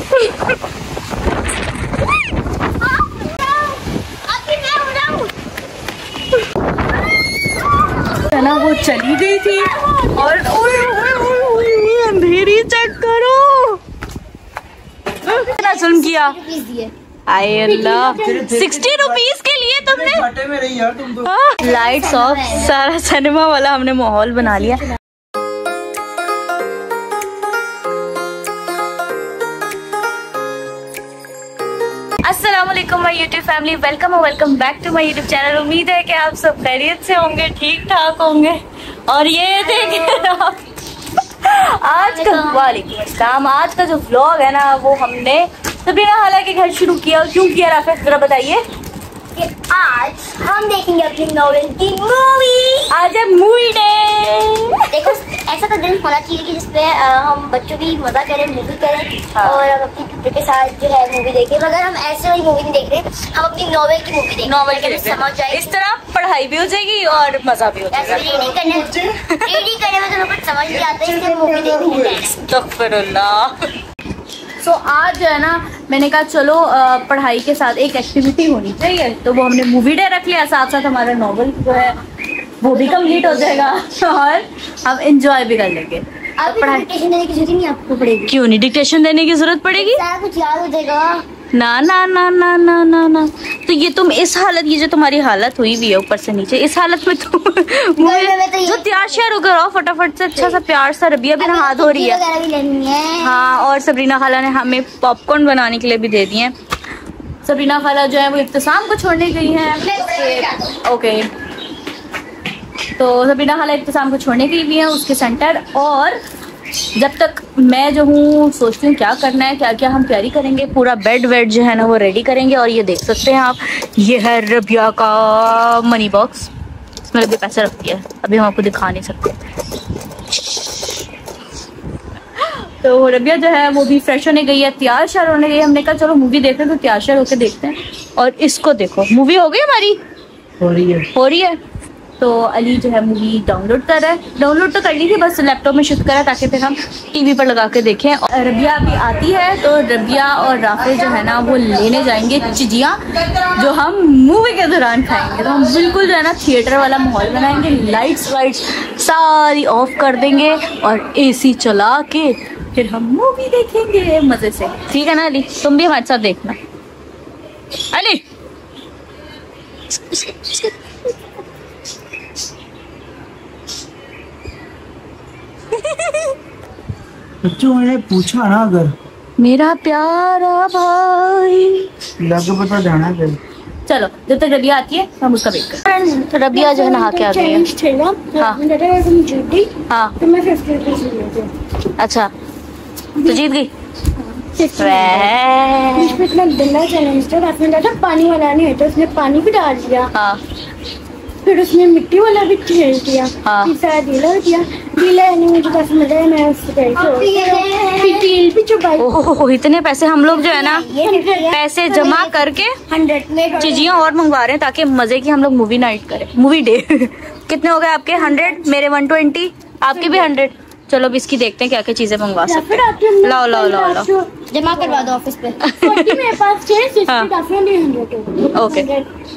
ना वो चली गई थी और अंधेरी चेक करो, कितना जुल्म किया। आए अल्लाह, 60 रुपीज के लिए तुमने में रही यार तुम तो। लाइट्स ऑफ, सारा सिनेमा वाला हमने माहौल बना लिया। अस्सलाम वालेकुम my YouTube family, welcome back to my YouTube channel. उम्मीद है कि आप सब खैरियत से होंगे, ठीक ठाक होंगे। और ये देखिए आज का वालेकुम अस्सलाम, आज का जो व्लॉग है ना वो हमने सबरीना खाला के घर शुरू किया। क्यों किया राफिक, जरा बताइए। कि आज हम देखेंगे अपनी नॉवेल की मूवी। आज है मूवी डे। देखो ऐसा तो दिन होना चाहिए कि जिसपे हम बच्चों भी मजा करें, मूवी करें और अपनी ट्रिप के साथ जो है मूवी देखें। मगर हम ऐसे वाली मूवी नहीं देख रहे, हम अपनी नॉवेल की मूवी देखें। नॉवेल के समझ जाए, इस तरह पढ़ाई भी हो जाएगी और मजा भी हो जाएगा। रीडिंग करने में तो कुछ समझ नहीं आता, इसलिए मूवी देखनी। तो आज जो है ना मैंने कहा चलो पढ़ाई के साथ एक एक्टिविटी होनी चाहिए, तो वो हमने मूवी डे रख लिया। साथ साथ हमारा नॉवल जो है वो भी कंप्लीट हो जाएगा और हम एंजॉय भी कर लेंगे। डिक्टेशन देने की जरूरत नहीं आपको पड़ेगी। क्यों नहीं डिक्टेशन देने की जरूरत पड़ेगी? सारा कुछ याद हो जाएगा। ना ना ना ना ना ना ना, तो ये तुम इस हालत, ये जो तुम्हारी हालत हुई हुई है ऊपर से नीचे, इस हालत में तुम जो तैयार श्यार होकर आओ फटाफट से। अच्छा सा प्यार सा, रबिया भी नहा धो रही है। हाँ, और सबरीना खाला ने हमें पॉपकॉर्न बनाने के लिए भी दे दिए। सबरीना खाला जो है वो इब्तिसाम को छोड़ने गई है। ओके, तो सबरीना खाला इब्तिसाम को छोड़ने गई हुई है उसके सेंटर। और जब तक मैं जो हूँ सोचती हूँ क्या करना है, क्या क्या हम तैयारी करेंगे। पूरा बेड वेड जो है ना वो रेडी करेंगे। और ये देख सकते हैं आप, ये है रबिया का मनी बॉक्स, इसमें रबिया पैसे रखती है। अभी हम आपको दिखा नहीं सकते। तो रबिया जो है वो भी फ्रेश होने गई है, तैयार श्यार होने गई है। हमने कहा चलो मूवी देखते हैं, तो तैयार श्यार होकर देखते हैं। और इसको देखो, मूवी हो गई हमारी, हो रही है। तो अली जो है मूवी डाउनलोड कर रहा है। डाउनलोड तो कर ली थी, बस लैपटॉप में शिफ्ट करा ताकि फिर हम टीवी पर लगा के देखें। और रबिया अभी आती है तो रबिया और राफिल जो है ना वो लेने जाएंगे चिजियाँ जो हम मूवी के दौरान खाएंगे। तो हम बिल्कुल जो है ना थिएटर वाला माहौल बनाएंगे, लाइट्स वाइट्स सारी ऑफ कर देंगे और AC चला के फिर हम मूवी देखेंगे मजे से। ठीक है ना अली, तुम भी हमारे साथ देखना। अली बच्चों मैंने पूछा ना, अगर मेरा प्यारा भाई लग पता जाना चाहिए। चलो जब तक रबिया आती है हम उसका वेट करते। तो रबिया जो है नहा के आ गई है। हाँ तो मैं 50 रुपीज। अच्छा, तो जीत गई। इतना गंदा चैलेंज था। आपने पानी वाला नहीं है तो उसने पानी भी डाल दिया। हाँ, फिर उसने मिट्टी वाला भी खेल दिया। हाँ, गीला मुझे काफी मजा है। मैं उससे ओह इतने पैसे हम लोग जो है ना पैसे जमा करके 100 में चीजियाँ और मंगवा रहे हैं ताकि मजे की हम लोग मूवी नाइट करें, मूवी डे। कितने हो गए आपके? 100, मेरे 120, आपके भी 100। चलो अब इसकी देखते हैं क्या क्या चीजें मंगवा सकते हैं। लाओ लाओ लाओ लाओ, जमा करवा दो ऑफिस पे। मेरे पास ओके।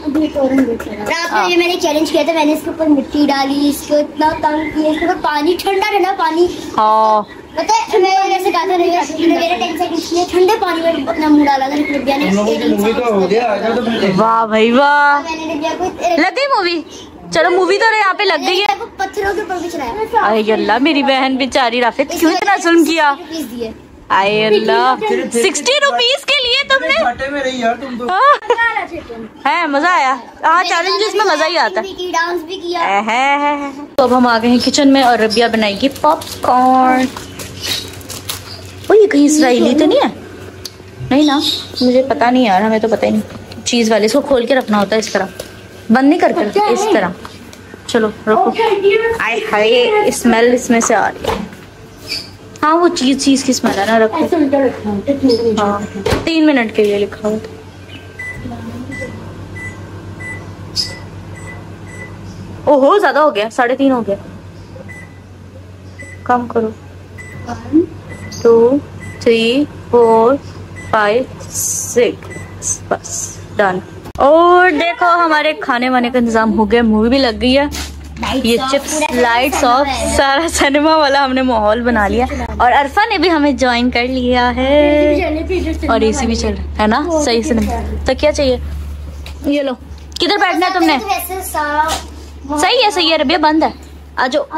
ये मैंने चैलेंज किया था, मैंने इसके ऊपर मिट्टी डाली, इसको इतना तंग किया, इसके ऊपर पानी, ठंडा पानी। हाँ पता है मैं ऐसे कहा था, मेरे टेंशन इसलिए ठंडे पानी में अपना मुंह डाला था। रबिया ने वाह भाई वाह, मैंने रबिया को लग गई मूवी। चलो मूवी तो यहाँ पे लग गई है। पत्थरों के ऊपर भी चलाया। आए अल्लाह, मेरी बहन बेचारी राफिद क्यों इतना जुल्म किया। आए अल्लाह, 60 रुपीज के लिए तुमने में रही यार तुम तो। है मजा आया। हाँ, चैलेंजेस में मजा ही आता है। डांस भी किया। तो अब हम आ गए हैं किचन में और रबिया बनाएगी पॉपकॉर्न। ओ ये कहीं इसराइली तो नहीं है? नहीं ना, मुझे पता नहीं यार, हमें तो पता ही नहीं। चीज वाले इसको खोल के रखना होता है, इस तरह बंद नहीं करते, इस तरह। चलो रखो। आए हाय, स्मेल इसमें से आ रही है। हाँ वो चीज की स्मेल है ना, रखो। हाँ 3 मिनट के लिए लिखा हुआ। ओहो ज्यादा हो गया, 3.5 हो गया। कम करो। 1 2 3 4 5 6 बस डन। और देखो हमारे खाने वाने का इंतजाम हो गया, मूवी भी लग गई है। ये चिप्स लाइट्स ऑफ सारा सिनेमा वाला हमने माहौल बना लिया। और अरफा ने भी हमें ज्वाइन कर लिया है और एसी भी चल रहा है ना सही से। तो क्या चाहिए, ये लो। किधर बैठना है तुमने? सही है रबिया, बंद है। आ जाओ।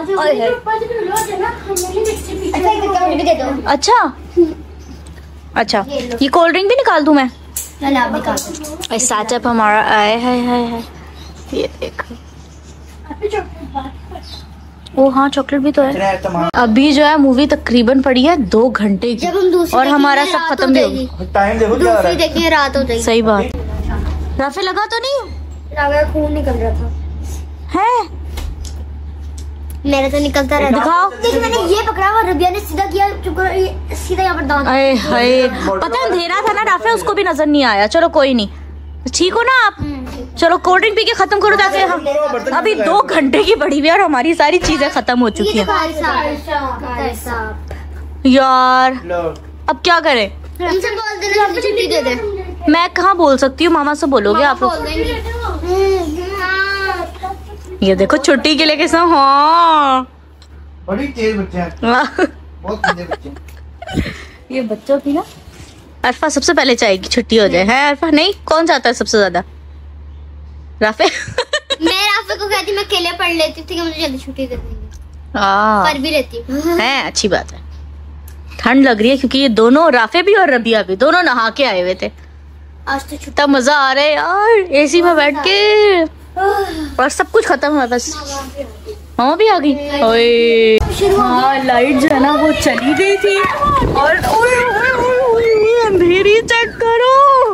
अच्छा ये कोल्ड ड्रिंक भी निकाल दूं मैं? सेटअप हमारा आए है। ये देखो। ओ हाँ चॉकलेट भी तो है। अभी जो है मूवी तकरीबन पड़ी है 2 घंटे की और हमारा सब खत्म भी हो गया। टाइम देखो क्या हो रहा है। देखिए रात हो जाएगी। सही बात। राफे लगा तो नहीं? खून निकल रहा था। है मेरा तो निकलता रहता। दिखाओ। देखिए मैंने ये पकड़ा और रबिया ने सीधा किया, सीधा यहाँ पर दांत। अरे हाय, पता है अंधेरा था ना राफे, उसको भी नजर नहीं आया। चलो कोई नहीं, ठीक हो ना आप? चलो कोल्ड ड्रिंक पी के खत्म करो ताकि हम अभी 2 घंटे की पड़ी हुई है और हमारी सारी चीजें खत्म हो चुकी हैं यार। अब क्या करें? उनसे बोल देना छुट्टी दे दे। मैं कहाँ बोल सकती हूँ, मामा से बोलोगे आप लोग। ये देखो छुट्टी के लिए कैसा। हाँ बड़ी तेज बच्चे हैं, बहुत तेज बच्चे हैं। ये बच्चों की ना। अरफा सबसे पहले चाहिए कि छुट्टी हो जाए। है अरफा? नहीं, कौन चाहता है सबसे ज्यादा? राफे। मैं राफे को कहती मैं अकेले पढ़ लेती थी कि मुझे जल्दी छुट्टी दे देंगे। पर भी रहती है, अच्छी बात है। ठंड लग रही है क्योंकि ये दोनों राफे भी और रबिया भी दोनों नहा के आए हुए थे। आज तो छुट्टी, तब मजा आ रहा है यार एसी में बैठ के। और सब कुछ खत्म है बस। मामा भी आ गई। हाँ लाइट जो है ना वो चली गई थी और अंधेरी चेक करो।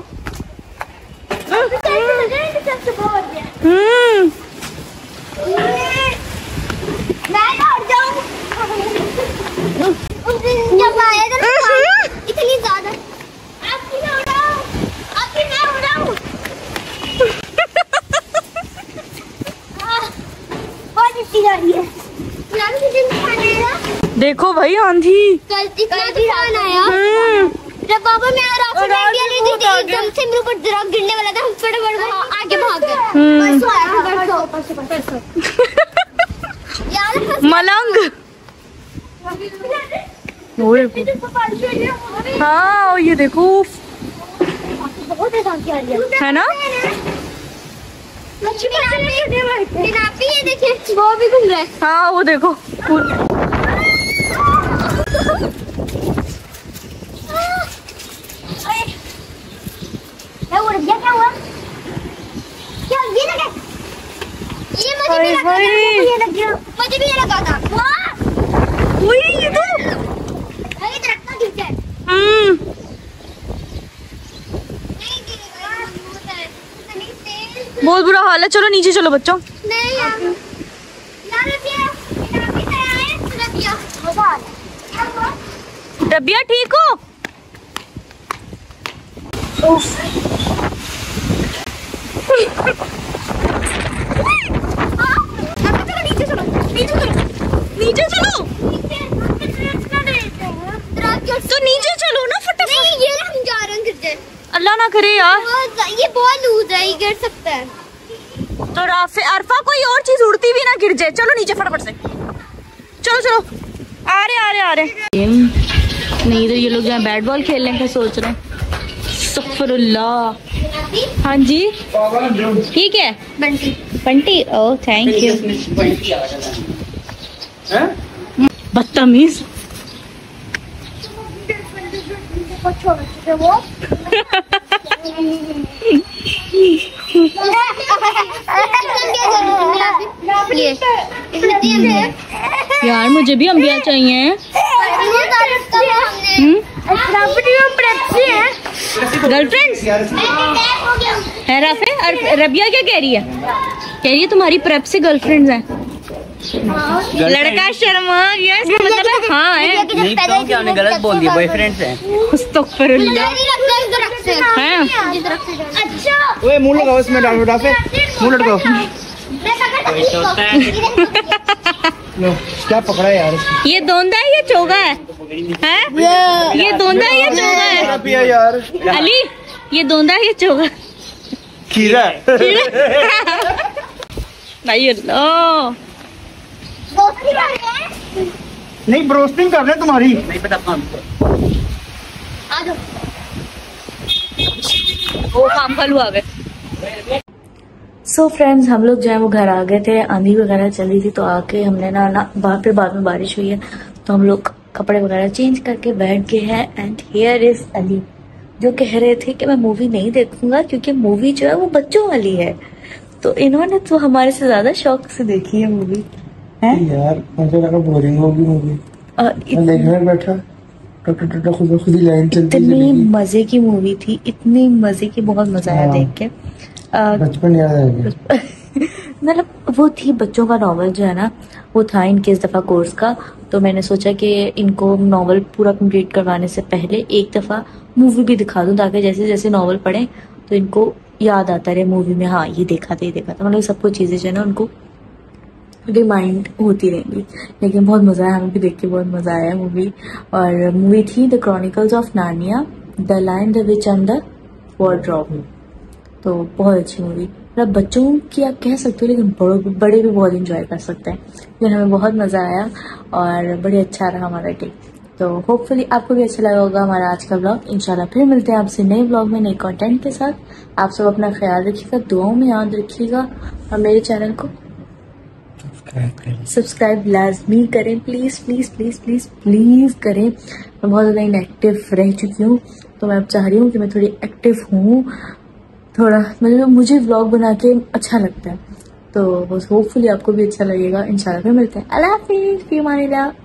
जब आया था इतनी ज्यादा आपकी ना उड़ाओ, आपकी ना उड़ाओ। बहुत अच्छी गाड़ी है। देखो भाई आंधी। कल तूफान आया जब बाबा मैं राफे में इंडिया ले गई थी, एकदम से मेरे ऊपर दरख्त गिरने वाला था, हम फटाफट आगे भाग गए। मलंग। हाँ और ये देखो बहुत है ना। ये देखिए वो भी घूम रहा है। हाँ वो देखो। क्या हुआ? क्या हुआ? क्या ये लगा? ये मुझे भी लगा था। मुझे भी ये लगा था। ये तो अरे दरख्त ना गिर जाए। बहुत बुरा हाल है। चलो नीचे चलो बच्चों। नहीं रबिया ठीक हो? नीचे चलो तो नीचे चलो ना फटाफट। नहीं ये हम जा रहे हैं, गिर जाए। अल्लाह ना करे यार। ये बहुत लूज है, ये गिर सकता है। तो राफे अरफा कोई और चीज उड़ती भी ना गिर जाए। चलो नीचे फटाफट से। चलो आ रहे। नहीं तो ये लोग यहाँ बैट बॉल खेलने का सोच रहे हैं। अस्तगफिरुल्लाह। हाँ जी ठीक है। Bunty oh thank you. बदतमीज। यार मुझे भी अंबिया चाहिए। गर्लफ्रेंड्स है राफे? रबिया क्या कह रही है? कह रही है तुम्हारी प्रेप से गर्लफ्रेंड्स हैं। लड़का शर्मा गया इसका मतलब है हाँ है। नहीं तो क्या उन्हें गलत बोल दिया, बॉयफ्रेंड्स हैं। अस्तगफिरुल्लाह। अच्छा ओए मुंह लगाओ इसमें, डालो राफे मुंह लगाओ। लो क्या पकड़ा है यार? ये दोंदा है या चोगा है? है? ये दोंदा है या चोगा है? पिया यार अली ये दोंदा है या चोगा? खीरा भाई अल्लाह नहीं ब्रोस्टिंग कर रहे तुम्हारी वो काम कलू आ गए। सो फ्रेंड्स हम लोग जो है वो घर आ गए थे, आंधी वगैरह चली थी तो आके हमने ना वहाँ पे बाद में बारिश हुई है तो हम लोग कपड़े वगैरह चेंज करके बैठ गए हैं। एंड हियर इज अली जो कह रहे थे कि मैं मूवी नहीं देखूंगा क्योंकि मूवी जो है वो बच्चों वाली है, तो इन्होंने तो हमारे से ज्यादा शौक से देखी है मूवी है यार। मुझे लगा बोरिंग होगी मूवी, देखने बैठा खुद ही लाइन चलती। इतनी मजे की मूवी थी, इतनी मजे की, बहुत मजा आया देख के। बचपन याद आ गया। मतलब वो थी बच्चों का नॉवल जो है ना, वो था इनके इस दफा कोर्स का, तो मैंने सोचा कि इनको नॉवल पूरा कंप्लीट करवाने से पहले एक दफा मूवी भी दिखा दूं ताकि जैसे जैसे नॉवल पढ़े तो इनको याद आता रहे मूवी में, हाँ ये देखा था ये देखा था, मतलब सब कुछ चीजें जो है ना उनको रिमाइंड होती रहेंगी। लेकिन बहुत मजा आया, हमें भी देख के बहुत मजा आया मूवी। और मूवी थी the chronicles of Narnia, the lion the witch and the wardrobe, तो बहुत अच्छी मूवी। मतलब बच्चों की आप कह सकते हो लेकिन बड़े भी बहुत एंजॉय कर सकते हैं। लेकिन हमें बहुत मजा आया और बड़े अच्छा रहा हमारा डे। तो होपफुली आपको भी अच्छा लगा होगा हमारा आज का ब्लॉग। इंशाल्लाह फिर मिलते हैं आपसे नए ब्लॉग में नए कंटेंट के साथ। आप सब अपना ख्याल रखिएगा, दुआओं में याद रखिएगा और मेरे चैनल को सब्सक्राइब लाजमी करें, please please please please please करें। मैं बहुत ज्यादा इनएक्टिव रह चुकी हूँ तो मैं अब चाह रही हूँ कि मैं थोड़ी एक्टिव हूँ, थोड़ा मतलब मुझे व्लॉग बना के अच्छा लगता है, तो होपफुली आपको भी अच्छा लगेगा। इंशाल्लाह फिर मिलते हैं। अल्लाह हाफिज़, फी अमानिल्लाह।